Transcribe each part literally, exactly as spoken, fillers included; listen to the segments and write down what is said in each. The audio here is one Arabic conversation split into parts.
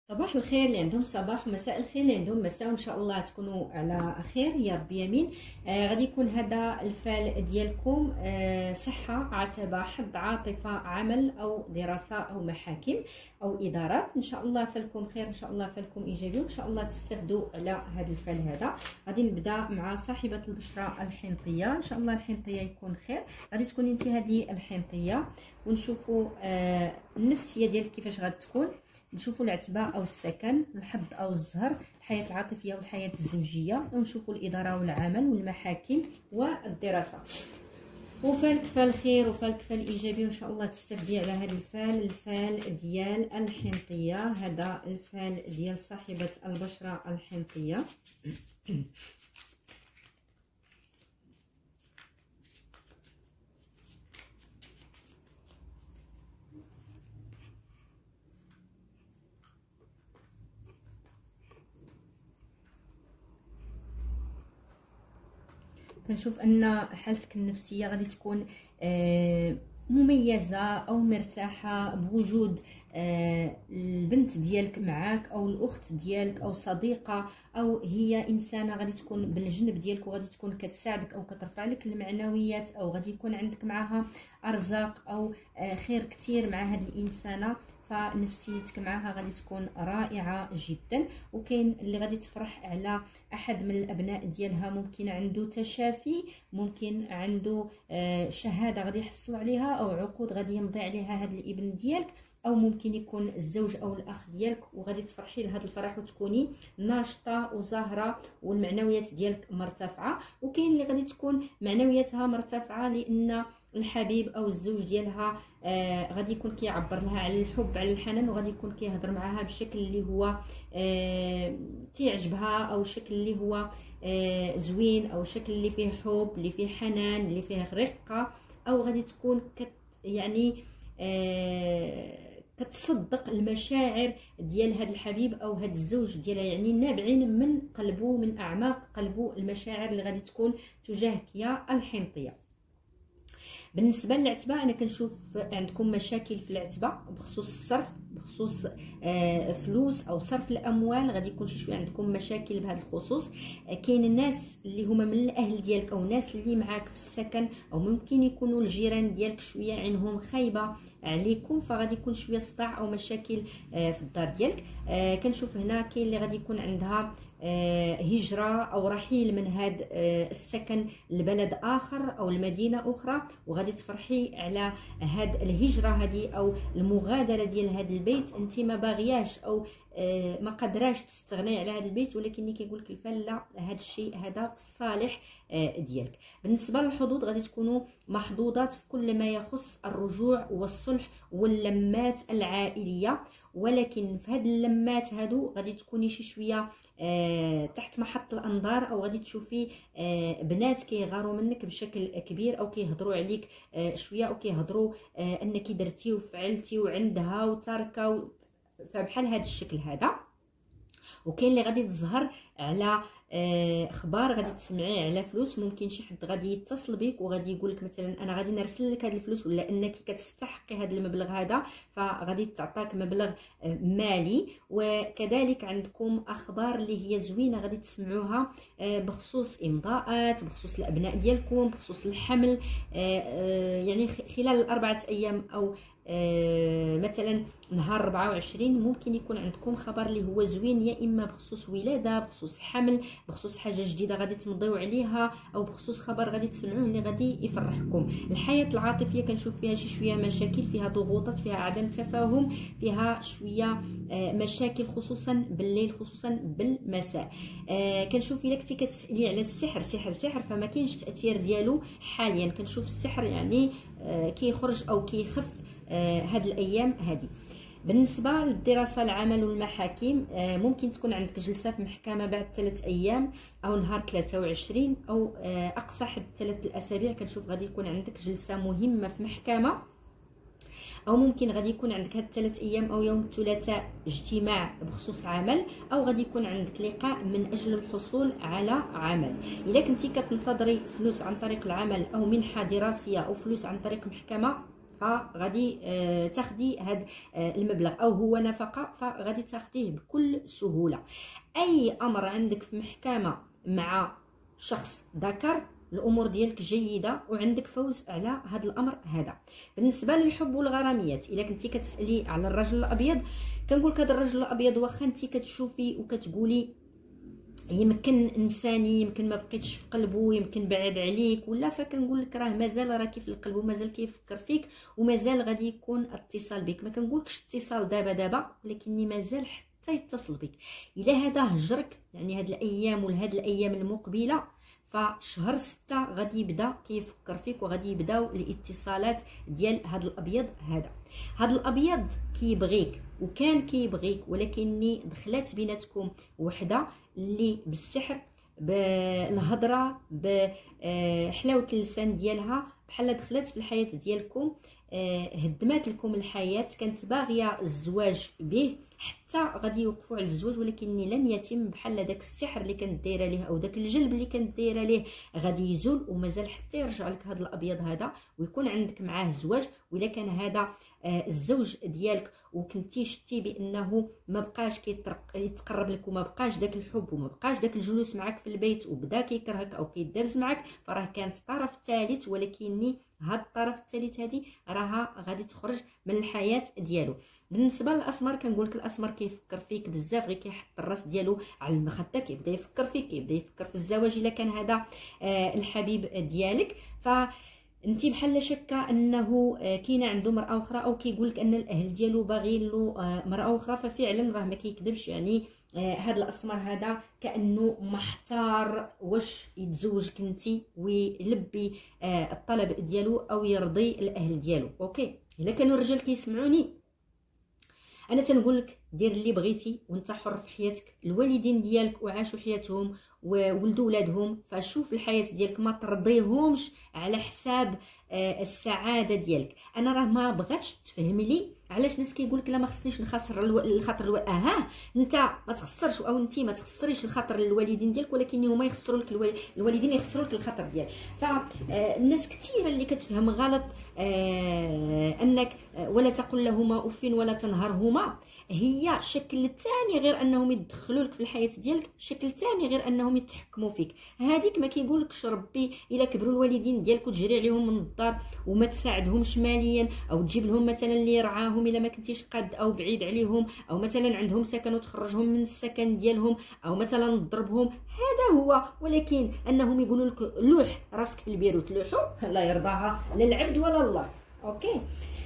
صباح الخير اللي عندهم صباح ومساء الخير اللي عندهم مساء، وان شاء الله تكونوا على خير يا رب يمين. آه غادي يكون هذا الفال ديالكم آه صحه، عتبه، حظ، عاطفه، عمل او دراسه او محاكم او ادارات. ان شاء الله فالكم خير، ان شاء الله فالكم ايجابي، وان شاء الله تستفدوا على هذا الفال هذا. غادي نبدا مع صاحبه البشره الحنطيه، ان شاء الله الحنطيه يكون خير. غادي تكوني انت هذه الحنطيه ونشوفوا آه النفسيه ديالك كيفاش غتكون، نشوفوا العتبه او السكن، الحظ او الزهر، الحياه العاطفيه والحياه الزوجيه، ونشوفوا الاداره والعمل والمحاكم والدراسه. وفالك فال خير وفالك فال ايجابي، وان شاء الله تستفدي على هذا الفال، الفال ديال الحنطيه. هذا الفال ديال صاحبه البشره الحنطيه. كنشوف ان حالتك النفسيه غادي تكون مميزه او مرتاحه بوجود البنت ديالك معاك، او الاخت ديالك، او صديقه، او هي انسانه غادي تكون بالجنب ديالك وغادي تكون كتساعدك او كترفع لك المعنويات، او غادي يكون عندك معها ارزاق او خير كثير مع هذه الانسانه، فنفسيتك معها غادي تكون رائعه جدا. وكاين اللي غادي تفرح على احد من الابناء ديالها، ممكن عنده تشافي، ممكن عنده شهاده غادي يحصل عليها، او عقود غادي يمضي عليها هذا الابن ديالك، او ممكن يكون الزوج او الاخ ديالك، وغادي تفرحي لهذا الفرح وتكوني ناشطه وزاهره والمعنويات ديالك مرتفعه. وكاين اللي غادي تكون معنوياتها مرتفعه لان الحبيب او الزوج ديالها آه غادي يكون كيعبر لها على الحب، على الحنان، وغادي يكون كيهضر معها بشكل اللي هو آه تيعجبها، او شكل اللي هو آه زوين، او شكل اللي فيه حب، اللي فيه حنان، اللي فيه رقه، او غادي تكون كت يعني آه كتصدق المشاعر ديال هذا الحبيب او هذا الزوج ديالها، يعني نابعين من قلبه، من اعماق قلبه، المشاعر اللي غادي تكون تجاهك يا الحنطيه. بالنسبه للعتبه، انا كنشوف عندكم مشاكل في العتبه بخصوص الصرف، بخصوص آه فلوس او صرف الاموال، غادي يكون شي شويه عندكم مشاكل بهذا الخصوص. آه كاين الناس اللي هما من الاهل ديالك او الناس اللي معاك في السكن، او ممكن يكونوا الجيران ديالك شويه عينهم خايبه عليكم، فغادي يكون شويه صداع او مشاكل آه في الدار ديالك. آه كنشوف هنا كاين اللي غادي يكون عندها آه هجره او رحيل من هذا آه السكن لبلد اخر او لمدينه اخرى، وغادي تفرحي على هاد الهجره هذه او المغادره ديال هذا البيت. انت ما باغياش او آه ما قدراش تستغني على هذا البيت، ولكن كيقول لك الفال لا، هذا الشيء هذا في الصالح آه ديالك. بالنسبه للحظوظ، غادي تكونوا محظوظات في كل ما يخص الرجوع والصلح واللمات العائليه، ولكن في هاد اللمات هادو غادي تكوني شي شويه آه تحت محط الانظار، او غادي تشوفي آه بنات كيغاروا منك بشكل كبير، او كيهضروا عليك آه شويه، او كيهضروا آه انك درتي وفعلتي وعندها وتاركه، فبحال هذا الشكل هذا. وكاين اللي غادي تظهر على اخبار غادي تسمعي على فلوس، ممكن شي حد غادي يتصل بك وغادي يقول لك مثلا انا غادي نرسل لك هاد الفلوس، ولا انك كتستحقي هاد المبلغ هذا، فغادي تعطاك مبلغ مالي. وكذلك عندكم اخبار اللي هي زوينه غادي تسمعوها بخصوص امضاءات، بخصوص الابناء ديالكم، بخصوص الحمل، يعني خلال الاربعه ايام او آه مثلا نهار أربعة وعشرين ممكن يكون عندكم خبر اللي هو زوين، يا اما بخصوص ولاده، بخصوص حمل، بخصوص حاجه جديده غادي تمضيو عليها، او بخصوص خبر غادي تسمعوه اللي غادي يفرحكم. الحياه العاطفيه كنشوف فيها شي شويه مشاكل، فيها ضغوطات، فيها عدم تفاهم، فيها شويه آه مشاكل خصوصا بالليل، خصوصا بالمساء. آه كنشوف الا كنتي كتسالي على السحر سحر سحر فما كاينش تاثير ديالو حاليا. كنشوف السحر يعني آه كيخرج او كيخف آه هاد الايام هذه. بالنسبه للدراسه، العمل والمحاكم، آه ممكن تكون عندك جلسه في محكمه بعد ثلاث ايام او نهار ثلاثة وعشرين، او آه اقصى حد ثلاث الاسابيع. كنشوف غادي يكون عندك جلسه مهمه في محكمه، او ممكن غادي يكون عندك هاد ثلاث ايام او يوم الثلاثاء اجتماع بخصوص عمل، او غادي يكون عندك لقاء من اجل الحصول على عمل. الا كنتي كتنتظري فلوس عن طريق العمل او منحه دراسيه او فلوس عن طريق محكمه، فغادي آه تاخدي هذا آه المبلغ، او هو نفقه فغادي تاخديه بكل سهوله. اي امر عندك في محكمه مع شخص ذكر الامور ديالك جيده وعندك فوز على هذا الامر هذا. بالنسبه للحب والغراميات، الا كنتي كتسالي على الرجل الابيض، كنقول لك هذا الرجل الابيض واخا انت كتشوفي وكتقولي يمكن انساني، يمكن ما بقيتش في قلبه، يمكن بعد عليك ولا، فكنقول لك راه مازال راكي في القلب ومازال كيفكر فيك ومازال غادي يكون اتصال بك. ما كنقولكش اتصال دابا دابا، ولكني مازال حتى يتصل بك. الا هذا هجرك يعني هاد الايام ولا هاد الايام المقبله، فشهر ستة غادي يبدا كيفكر فيك وغادي يبداو الاتصالات ديال هاد الابيض هذا. هاد الابيض كيبغيك وكان كيبغيك، ولكني دخلت بيناتكم وحده اللي بالسحر بالهضره بحلاوه اللسان ديالها بحال دخلت في الحياه ديالكم، هدمات لكم الحياه، كانت باغيه الزواج به حتى غادي يوقفوا على الزواج، ولكن لن يتم بحال داك السحر اللي كانت دايره ليه او داك الجلب اللي كانت دايره ليه غادي يزول، ومازال حتى يرجع لك هذا الابيض هذا ويكون عندك معاه زواج. ولا كان هذا الزوج ديالك وكنتي شتي بانه ما بقاش كيتقرب لك وما بقاش داك الحب وما بقاش داك الجلوس معك في البيت وبدا كيكرهك او كيدابز معك، فراه كانت طرف ثالث، ولكن هاد الطرف الثالث هذه راها غادي تخرج من الحياه ديالو. بالنسبه للاسمر، كنقول لك الاسمر كيفكر فيك بزاف، غير كيحط الراس ديالو على المخده كيبدا يفكر فيك، كيبدا يفكر في الزواج الا كان هذا آه الحبيب ديالك. ف انت بحال شاكه انه كاينه عنده مراه اخرى، او كيقول لك ان الاهل ديالو باغيين له مراه اخرى، ففعلا راه ما كيكذبش. يعني هذا الاسمر هذا كانه محتار واش يتزوجك انت ويلبي الطلب ديالو او يرضي الاهل ديالو. اوكي، الا كانوا الرجال كيسمعوني انا تنقول لك دير اللي بغيتي وانت حر في حياتك. الوالدين ديالك وعاشوا حياتهم وولدوا ولادهم، فشوف الحياه ديالك ما ترضيهمش على حساب السعاده ديالك. انا راه ما بغاتش تفهم لي علاش ناس كيقول لك لا ما خصنيش نخسر الو... الخاطر الو... اها انت ما تخسرش او انت ما تخسريش الخاطر الوالدين ديالك، ولكن هما يخسروا لك الو... الوالدين يخسروا لك الخاطر ديالك. فالناس كثيره اللي كتفهم غلط آه انك ولا تقل لهما اف ولا تنهرهما، هي شكل ثاني غير انهم يدخلوا لك في الحياه ديالك، شكل ثاني غير انهم يتحكموا فيك. هذيك ما كيقولكش ربي الا كبروا الوالدين ديالك وتجري عليهم من الدار وما تساعدهمش ماليا، او تجيب لهم مثلا اللي يرعاهم الا ما كنتيش قاد او بعيد عليهم، او مثلا عندهم سكن وتخرجهم من السكن ديالهم، او مثلا تضربهم، هذا هو. ولكن انهم يقولوا لك لوح راسك في البير وتلوحوا، لا يرضاها لا العبد ولا الله. اوكي،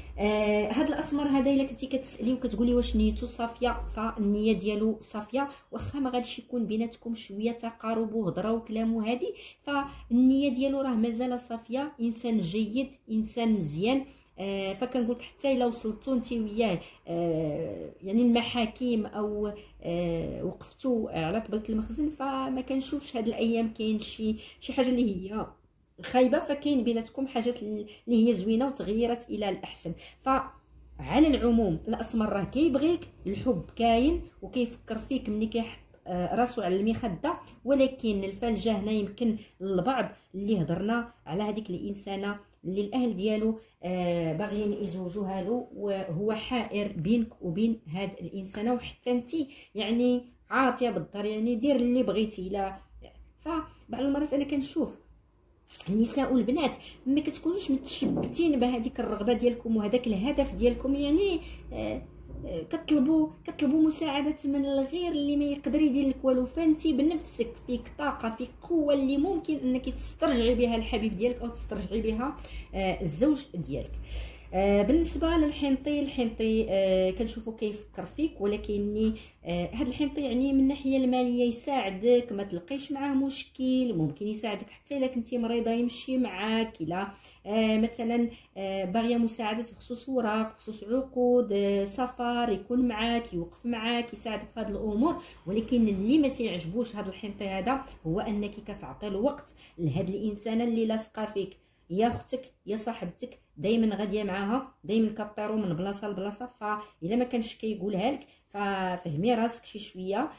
آه هاد الاسمر هذا الا كنتي كتسالي وكتقولي واش نيته صافيه، فالنيه ديالو صافيه، واخا ما غاديش يكون بيناتكم شويه تقارب وهضره وكلام وهادي، فالنيه ديالو راه مازال صافيه، انسان جيد، انسان مزيان. آه فكنقولك حتى الا وصلتوا انت وياه آه يعني المحاكم او آه وقفتوا على طبلة المخزن، فما كنشوفش هاد الايام كاين شي شي حاجه اللي هي خايبه، فكاين بيناتكم حاجات اللي هي زوينه وتغيرت الى الاحسن. فعلى العموم الاسمر راه كيبغيك، الحب كاين وكيفكر فيك ملي كيحط راسو على المخده، ولكن الفلجه هنا يمكن البعض اللي هضرنا على هذيك الانسانه اللي الاهل ديالو آه باغيين يزوجوها له، وهو حائر بينك وبين هاد الانسانه، وحتى انت يعني عاطيه بالدار، يعني دير اللي بغيتي. لا فبعض المرات انا كنشوف النساء والبنات ما كتكونوش متشبتين بهذيك الرغبه ديالكم وهذاك الهدف ديالكم، يعني آه كتطلبوا كتطلبوا مساعده من الغير اللي ما يقدر يدير لك والو، فانتي بنفسك فيك طاقه، فيك قوه اللي ممكن انك تسترجعي بها الحبيب ديالك او تسترجعي بها آه الزوج ديالك. آه بالنسبه للحنطي، الحنطي آه كنشوفو كيفكر فيك، ولكن آه هاد الحنطي يعني من الناحيه الماليه يساعدك، ما تلقيش معاه مشكل، ممكن يساعدك حتى الا كنتي مريضه يمشي معاك، الا آه مثلا آه باغيه مساعده بخصوص وراق، بخصوص عقود، آه سفر، يكون معاك، يوقف معاك، يساعدك في هاد الامور. ولكن اللي ما تيعجبوش هاد الحنطي هذا هو انك كتعطي الوقت لهاد الانسانه اللي لاصقه فيك، يا اختك يا صاحبتك، دائما غاديه معاها، دائما كطيروا من بلاصه لبلاصه. فاذا ما كانش كيقولها لك ففهمي راسك شي شويه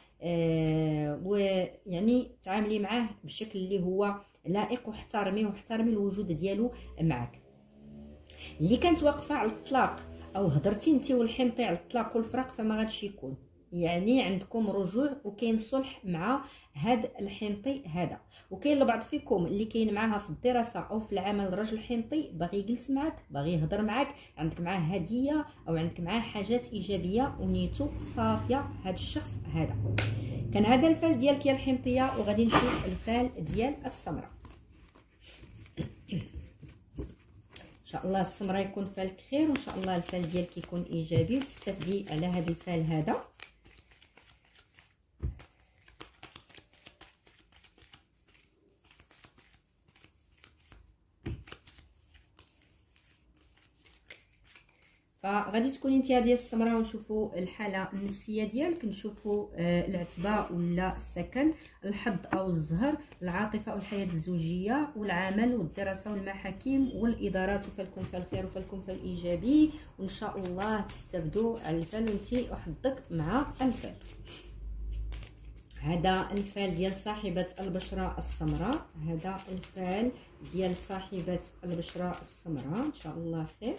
آه ويعني تعاملي معاه بالشكل اللي هو لائق، واحترميه واحترمي الوجود ديالو معك. اللي كانت واقفه على الطلاق او هضرتي انت والحنطي على الطلاق والفراق فما غاديش يكون، يعني عندكم رجوع وكاين صلح مع هاد الحنطي هذا. وكاين لبعض فيكم اللي كاين معاها في الدراسه او في العمل راجل حنطي باغي يجلس معاك، باغي يهضر معاك، عندك معاه هديه او عندك معاه حاجات ايجابيه ونيتو صافيه هاد الشخص هذا. كان هذا الفال ديالك يا الحنطيه، وغادي نشوف الفال ديال السمراء. ان شاء الله السمراء يكون فالك خير، وان شاء الله الفال ديالك يكون ايجابي وتستفدي على هذا الفال هذا. فغادي تكوني انت هذه السمراء، ونشوفوا الحاله النفسيه ديالك، نشوفوا آه العتبه ولا السكن، الحظ او الزهر، العاطفه والحياه الزوجيه والعمل والدراسه والمحاكم والادارات، وفالكم فالخير وفالكم فالايجابي، وان شاء الله تستفدوا على الفال وانت وحظك مع الفال. هذا الفال ديال صاحبه البشره السمراء، هذا الفال ديال صاحبه البشره السمراء، ان شاء الله خير.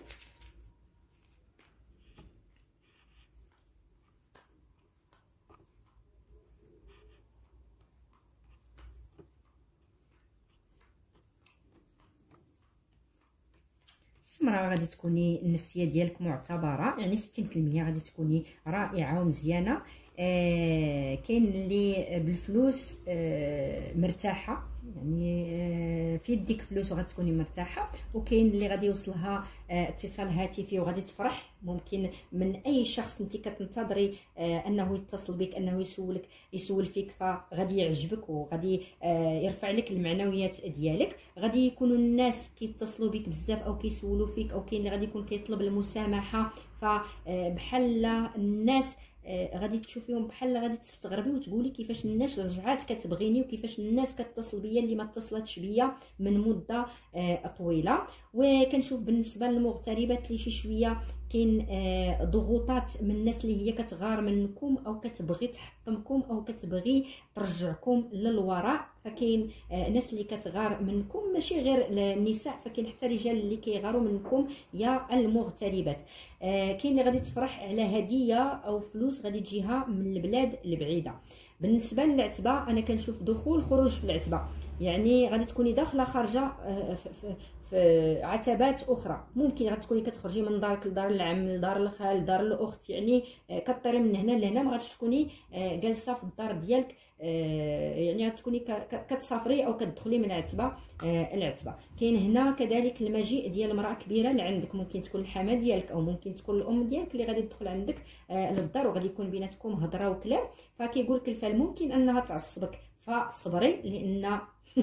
السمراء غادي تكوني النفسيه ديالك معتبره، يعني ستين بالمية غادي تكوني رائعه ومزيانه. آه كاين اللي بالفلوس آه مرتاحه، يعني آه في يديك فلوس وغادي تكوني مرتاحه، وكاين اللي غادي يوصلها آه اتصال هاتفي وغادي تفرح، ممكن من اي شخص انت كتنتظري آه انه يتصل بك، انه يسولك يسول فيك، فغادي يعجبك وغادي آه يرفع لك المعنويات ديالك. غادي يكونوا الناس كيتصلوا بك بزاف او كيسولوا فيك، او كاين اللي غادي يكون كيطلب المسامحه، فبحال الناس آه غادي تشوفيهم بحال غادي تستغربي وتقولي كيفاش الناس رجعات كتبغيني وكيفاش الناس كتصل بيا اللي ما اتصلتش بيا من مده آه طويله. وكنشوف بالنسبه للمغتربات اللي شي شويه كاين آه ضغوطات من الناس اللي هي كتغار منكم او كتبغي تحطمكم او كتبغي ترجعكم للوراء، فكاين آه ناس اللي كتغار منكم، ماشي غير النساء، فكاين حتى رجال اللي كيغاروا منكم يا المغتربات. آه كاين اللي غادي تفرح على هديه او فلوس غادي تجيها من البلاد البعيده. بالنسبه للعتبه انا كنشوف دخول خروج في العتبه، يعني غادي تكوني داخله خارجه آه في في عتبات اخرى، ممكن غتكوني كتخرجي من دارك لدار العم لدار الخال لدار الاخت، يعني كطيري من هنا لهنا، ما غاديش تكوني جالسه في الدار ديالك، يعني غتكوني كتسافري او كتدخلي من عتبه العتبه. كاين هنا كذلك المجيء ديال امراه كبيره لعندك، ممكن تكون الحما ديالك او ممكن تكون الام ديالك اللي غادي تدخل عندك للدار، وغادي يكون بيناتكم هضره وكلام. فكيقول لك الفال ممكن انها تعصبك، فصبري، لان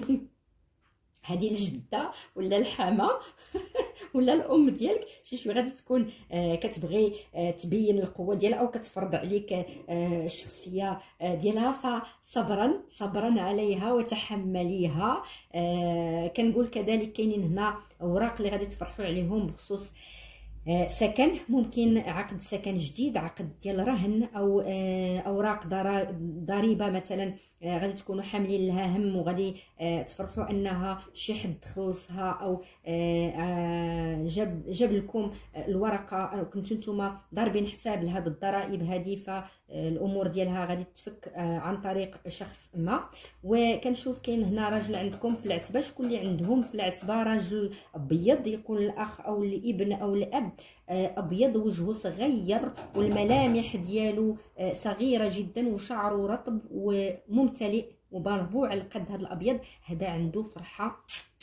هذه الجده ولا الحما ولا الام ديالك شي شويه غادي تكون آه كتبغي آه تبين القوه ديالها او كتفرض عليك آه الشخصيه آه ديالها، فصبرا صبرا عليها وتحمليها. آه كنقول كذلك كاينين هنا اوراق اللي غادي تفرحوا عليهم بخصوص آه سكن، ممكن عقد سكن جديد، عقد ديال رهن او آه اوراق ضريبه مثلا، آه غادي تكونوا حاملين لها هم وغادي آه تفرحوا انها شي حد خلصها او آه آه جاب جاب لكم الورقه، او كنتو نتوما ضاربين حساب لهاد الضرائب هذه، فالامور ديالها غادي تفك آه عن طريق شخص ما. وكنشوف كاين هنا راجل عندكم في العتبه، شكون اللي عندهم في العتبه راجل ابيض، يكون الاخ او الابن او الاب ابيض، وجهه صغير والملامح ديالو صغيره جدا وشعره رطب وممتلئ ومربوع على قد هذا الابيض، هذا عنده فرحه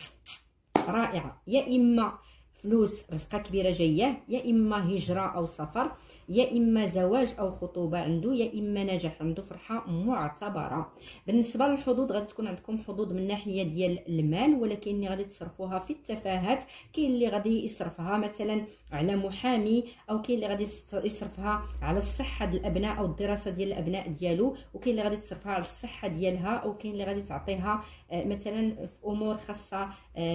رائعه، يا اما فلوس رزقه كبيره جايه، يا اما هجره او سفر، يا اما زواج او خطوبه عنده، يا اما نجاح عنده، فرحه معتبره. بالنسبه للحظوظ غادي تكون عندكم حظوظ من ناحيه ديال المال، ولكن اللي غادي تصرفوها في التفاهات، كاين اللي غادي يصرفها مثلا على محامي، او كاين اللي غادي يصرفها على الصحه ديال الابناء او الدراسه ديال الابناء ديالو، وكاين اللي غادي تصرفها على الصحه ديالها، او كاين اللي غادي تعطيها مثلا في امور خاصه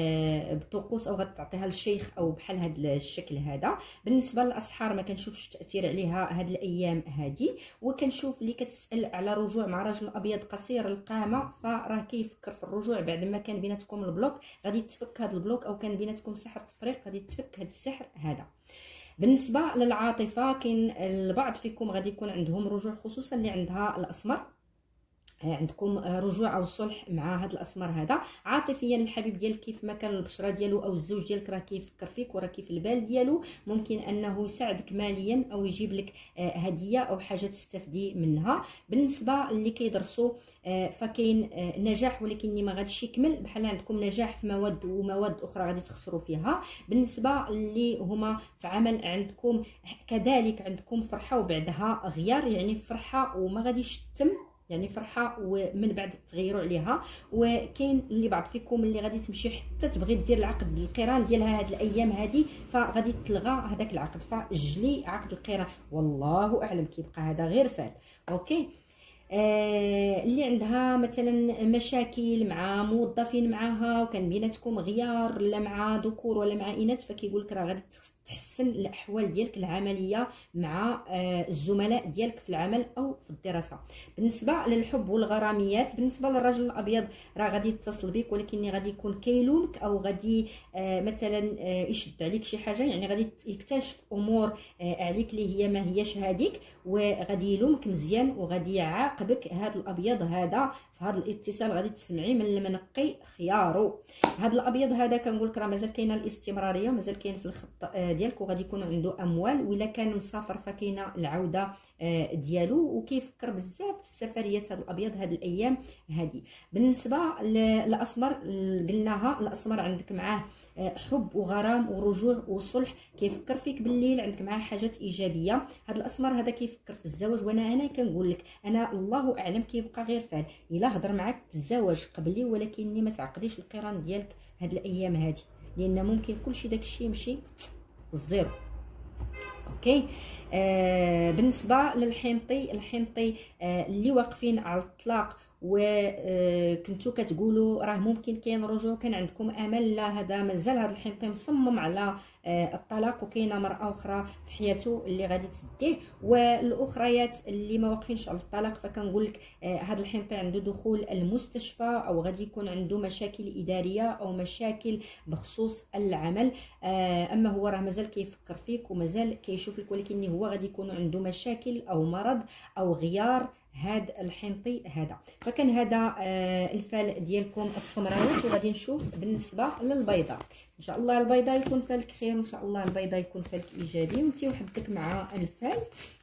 بطقوس، او غادي تعطيها للشيخ او بحال هذا الشكل هذا. بالنسبه للاسحار ما كنشوفش تاثير كدير عليها هاد الايام هادي. وكنشوف اللي كتسال على رجوع مع راجل ابيض قصير القامه، فراه كيفكر في الرجوع بعد ما كان بيناتكم البلوك، غادي يتفك هاد البلوك، او كان بيناتكم سحر تفريق غادي يتفك هاد السحر هذا. بالنسبه للعاطفه كاين البعض فيكم غادي يكون عندهم رجوع، خصوصا اللي عندها الاسمر، عندكم رجوع او صلح مع هذا الاسمر هذا. عاطفيا الحبيب ديالك كيف ما كان البشره ديالو او الزوج ديالك راه كيفكر فيك وراه كيف البال ديالو، ممكن انه يساعدك ماليا او يجيب لك هديه او حاجه تستفدي منها. بالنسبه اللي كيدرسوا فكاين نجاح، ولكن ما غاديش يكمل، بحال عندكم نجاح في مواد ومواد اخرى غادي تخسروا فيها. بالنسبه اللي هما في عمل عندكم كذلك عندكم فرحه وبعدها غيار، يعني فرحه وما غاديش تتم، يعني فرحه ومن بعد تغيروا عليها. وكاين اللي بعض فيكم اللي غادي تمشي حتى تبغي دير العقد القران ديالها هاد الايام هادي، فغادي تلغى هذاك العقد، فجلي عقد القران، والله اعلم كيبقى هذا غير فال. اوكي. آه اللي عندها مثلا مشاكل مع موظفين معاها وكان بيناتكم غيار، لا مع ذكور ولا مع اناث، فكيقول لك راه غادي تحسن الاحوال ديالك العمليه مع آه الزملاء ديالك في العمل او في الدراسه. بالنسبه للحب والغراميات، بالنسبه للرجل الابيض راه غادي يتصل بك، ولكن غادي يكون كيلومك او غادي آه مثلا آه يشد عليك شي حاجه، يعني غادي يكتشف امور آه عليك اللي هي ما هياش هذيك، وغادي يلومك مزيان وغادي يعاقبك. هذا الابيض هذا في هذا الاتصال غادي تسمعي من المنقي خيارو. هذا الابيض هذا كنقول لك راه مازال كاينه الاستمراريه، مازال كاين في الخط ديالك، وغادي يكون عنده اموال، ولا كان مسافر فكاينه العوده ديالو، وكيفكر بزاف في السفريات. هذا الابيض هذه الايام هذه. بالنسبه للاسمر قلناها، الاسمر عندك معاه حب وغرام ورجوع وصلح، كيفكر فيك بالليل، عندك معاه حاجات ايجابيه. هذا الاسمر هذا كيفكر في الزواج، وانا انا كنقول لك انا الله اعلم كيبقى غير فال، الا هضر معاك الزواج قبلي، ولكن ما تعقديش القران ديالك هاد الايام هادي، لان ممكن كلشي داكشي يمشي الزيرو. اوكي. آه بالنسبه للحنطي، الحنطي آه اللي واقفين على الطلاق وكنتو كتقولوا راه ممكن كاين رجوع، كان عندكم امل، لا هذا مازال هذا الحنطي مصمم على الطلاق، وكاينه مراه اخرى في حياته اللي غادي تديه. والاخريات اللي ما واقفينش على الطلاق فكنقول لك هذا الحنطي عنده دخول المستشفى، او غادي يكون عنده مشاكل اداريه او مشاكل بخصوص العمل. اما هو راه مازال كيفكر فيك ومازال كيشوف لك، ولكن هو غادي يكون عنده مشاكل او مرض او غيار هاد الحنطي هذا. فكان هذا آه الفال ديالكم السمراوات. وغادي نشوف بالنسبه للبيضاء، ان شاء الله البيضاء يكون فالك خير، وان شاء الله البيضاء يكون فالك ايجابي، وانت وحدك مع الفال.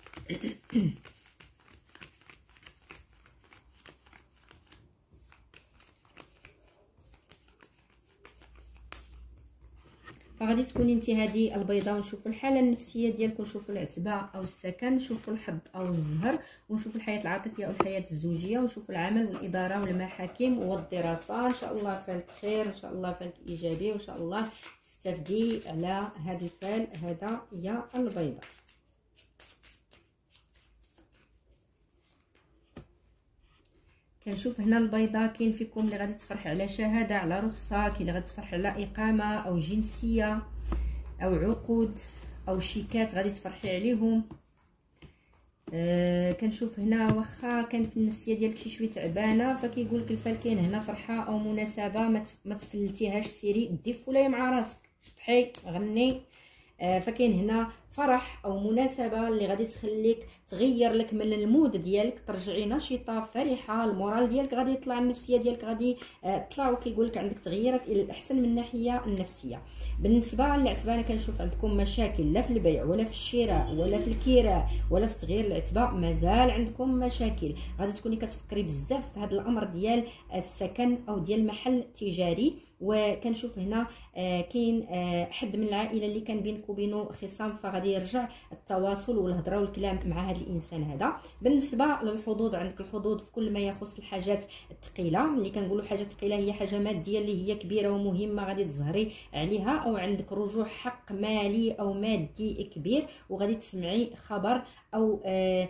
فغادي تكوني انت هذه البيضاء، ونشوفوا الحاله النفسيه ديالكم، نشوفوا العتبه او السكن، نشوفوا الحظ او الزهر، ونشوفوا الحياه العاطفيه او الحياه الزوجيه، ونشوفوا العمل والاداره والمحاكم والدراسه. ان شاء الله فالك خير، ان شاء الله فالك ايجابي، وان شاء الله تستفدي على هذا الفال هذا يا البيضاء. كنشوف هنا البيضاء كاين فيكم اللي غادي تفرح على شهاده، على رخصه، كاين اللي غادي تفرح على اقامه او جنسيه او عقود او شيكات غادي تفرحي عليهم. آه كنشوف هنا واخا كانت النفسيه ديالك شي شويه تعبانه، فكيقول لك الفال كاين هنا فرحه او مناسبه ما تفلتيهاش، سيري دي فولاي مع راسك، شطحي غني. آه فكاين هنا فرح او مناسبه اللي غادي تخليك تغير لك من المود ديالك، ترجعي نشيطه فرحه، المورال ديالك غادي يطلع، النفسيه ديالك غادي تطلع، وكيقول لك عندك تغيرات الى الاحسن من الناحيه النفسيه. بالنسبه للعتبه انا كنشوف عندكم مشاكل لا في البيع ولا في الشراء ولا في الكراء ولا في تغيير العتبه، مازال عندكم مشاكل، غادي تكوني كتفكري بزاف في هذا الامر ديال السكن او ديال محل تجاري. وكنشوف هنا آه كاين آه حد من العائله اللي كان بينك وبينه خصام، فغادي يرجع التواصل والهضره والكلام مع هذا الانسان هذا. بالنسبه للحظوظ، عندك الحظوظ في كل ما يخص الحاجات الثقيله، ملي كنقولوا حاجه ثقيله هي حاجه ماديه اللي هي كبيره ومهمه غادي تزهري عليها، او عندك رجوع حق مالي او مادي كبير، وغادي تسمعي خبر او آه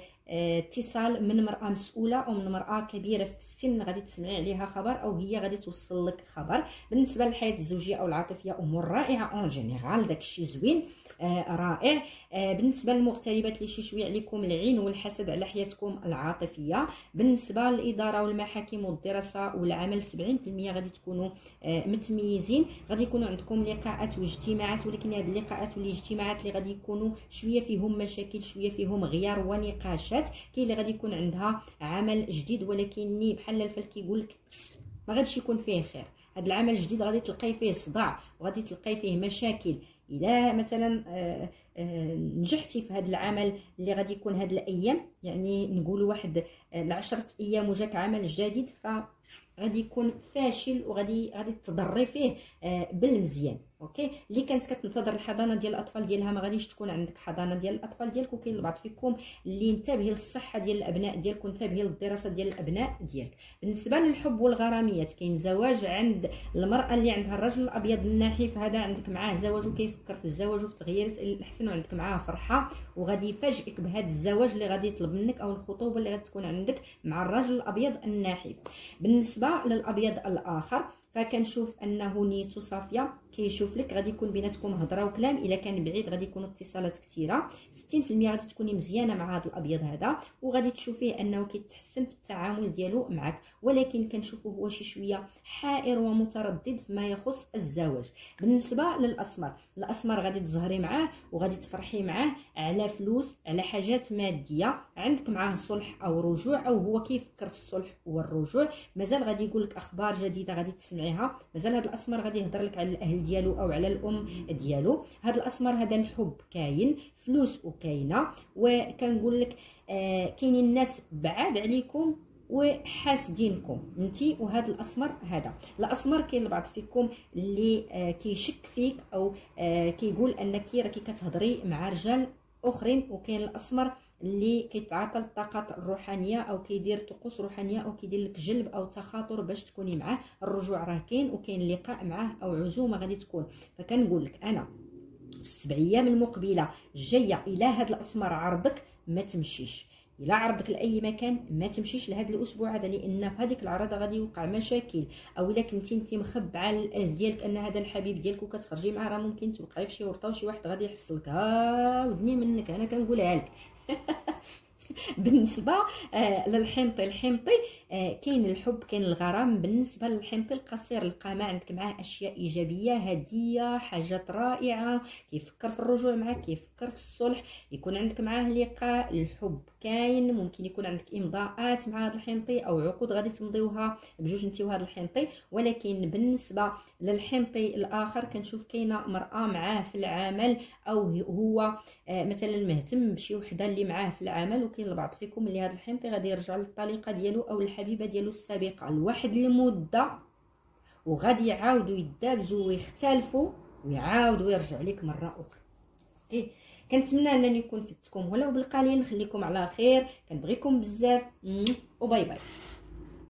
اتصال من مرأة مسؤولة او من مرأة كبيرة في السن غادي تسمعي عليها خبر او هي غادي توصل لك خبر. بالنسبه للحياه الزوجيه او العاطفيه امور رائعه اون جينيرال، داكشي زوين آه رائع. آه بالنسبه للمغتربات اللي شي شويه عليكم العين والحسد على حياتكم العاطفيه، بالنسبه للاداره والمحاكم والدراسه والعمل سبعين بالمئة غادي تكونوا آه متميزين. غادي يكونوا عندكم لقاءات واجتماعات، ولكن هاد اللقاءات والاجتماعات اللي غادي يكونوا شويه فيهم مشاكل، شويه فيهم غيار ونقاشات. كاين اللي غادي يكون عندها عمل جديد ولكن بحال الفل كيقول لك ما غاديش يكون فيه خير. هذا العمل الجديد غادي تلقاي فيه صداع وغادي تلقاي فيه مشاكل. الا مثلا آآ آآ نجحتي في هذا العمل اللي غادي يكون هاد الايام، يعني نقولوا واحد العشرة ايام وجاك عمل جديد، فغادي يكون فاشل وغادي غادي تضري فيه بالمزيان. اوكي، اللي كانت كتنتظر الحضانه ديال الاطفال ديالها ما غاديش تكون عندك حضانه ديال الاطفال ديالك. وكاين البعض فيكم اللي انتبهي للصحه ديال الابناء ديالك وانتبهي للدراسه ديال الابناء ديالك. بالنسبه للحب والغراميات، كاين زواج عند المراه اللي عندها الرجل الابيض النحيف، هذا عندك معاه زواج وكيفكر في الزواج وفي تغييرات الاحسن، وعندك معاه فرحه وغادي يفاجئك بهذا الزواج اللي غادي يطلب منك او الخطوبه اللي غادي تكون عندك مع الرجل الابيض النحيف. بالنسبه للابيض الاخر فكنشوف انه نيتو صافيه، كيشوف لك غادي يكون بيناتكم هضره وكلام. الا كان بعيد غادي يكونوا اتصالات كثيره. ستين بالمئة غادي تكوني مزيانه مع هذا الابيض هذا، وغادي تشوفيه انه كيتحسن في التعامل ديالو معك، ولكن كنشوفه هو شي شويه حائر ومتردد فيما يخص الزواج. بالنسبه للاسمر، الاسمر غادي تزهري معاه وغادي تفرحي معاه على فلوس، على حاجات ماديه، عندك معاه صلح او رجوع، او هو كيفكر في الصلح والرجوع. مازال غادي يقول لك اخبار جديده غادي تسمعيها. مازال هذا الاسمر غادي يهضر لك على الاهل ديالو او على الام ديالو. هذا الاسمر هذا الحب كاين، فلوس وكاينه، وكنقول لك آه كاينين الناس بعاد عليكم وحاسدينكم انتي وهذا الاسمر هذا. الاسمر كاين البعض فيكم اللي آه كيشك فيك او آه كيقول انك راكي كتهضري مع رجال اخرين، وكاين الاسمر اللي كيتعاطى الطاقات الروحانيه او كيدير طقوس روحانيه او كيدير لك جلب او تخاطر باش تكوني معاه. الرجوع راه كاين وكاين لقاء معاه او عزومه غادي تكون. فكنقول لك انا في السبع ايام المقبله الجايه الى هذا الاسمر عرضك ما تمشيش، الا عرضك لاي مكان ما تمشيش لهذا الاسبوع هذا، لان في هذيك العرضه غادي يوقع مشاكل. او الا كنتي انت مخبعه الاهل ديالك ان هذا الحبيب ديالك وكتخرجي معاه، راه ممكن توقعي في شي ورطه وشي واحد غادي يحصلك. ها ودني منك انا كنقولها لك. بالنسبه آه للحنطي، الحنطي آه كاين الحب كاين الغرام. بالنسبه للحنطي القصير القامه عندك معاه اشياء ايجابيه، هديه، حاجات رائعه، كيفكر في الرجوع معك، كيفكر في الصلح، يكون عندك معاه لقاء. الحب كاين، ممكن يكون عندك امضاءات مع هذا الحنطي او عقود غادي تمضيوها بجوج انت وهذا الحنطي. ولكن بالنسبه للحنطي الاخر كنشوف كاينه مراه معاه في العمل، او هو آه مثلا مهتم بشي وحده اللي معاه في العمل. وكاين البعض فيكم اللي هذا الحنطي غادي يرجع للطليقه ديالو او الحبيبه ديالو السابقه لواحد المده، وغادي يعاودوا يدابزوا ويختلفوا ويعاودوا يرجعوا لك مره اخرى. اوكي، كنتمنى انني نكون فدتكم ولو بالقليل. نخليكم على خير، كنبغيكم بزاف وباي باي.